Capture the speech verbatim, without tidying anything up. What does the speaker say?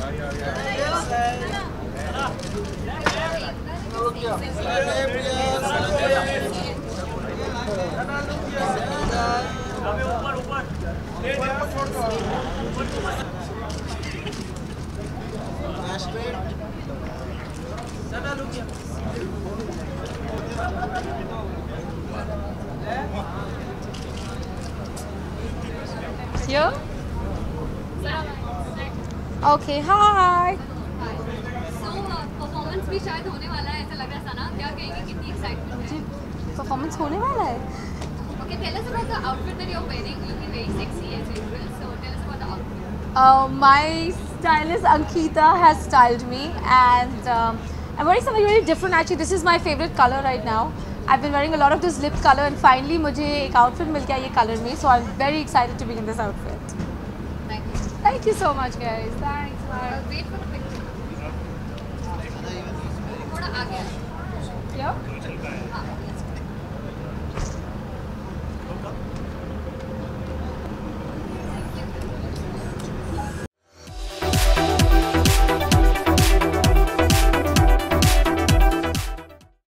Here? Okay, hi. So performance भी शायद होने वाला है ऐसा लग रहा था ना क्या कहेंगे कितनी excitement है? Performance होने वाला है. Okay, tell us about the outfit that you're wearing. You're looking very sexy as usual. So tell us about the outfit. Uh, my stylist Ankita has styled me, and um, I'm wearing something really different. Actually, this is my favorite color right now. I've been wearing a lot of this lip color, and finally मुझे एक outfit मिल गया ये color में. So I'm very excited to be in this outfit. Thank you. Thank you so much, guys. Thanks. Bye. Uh, wait for the picture.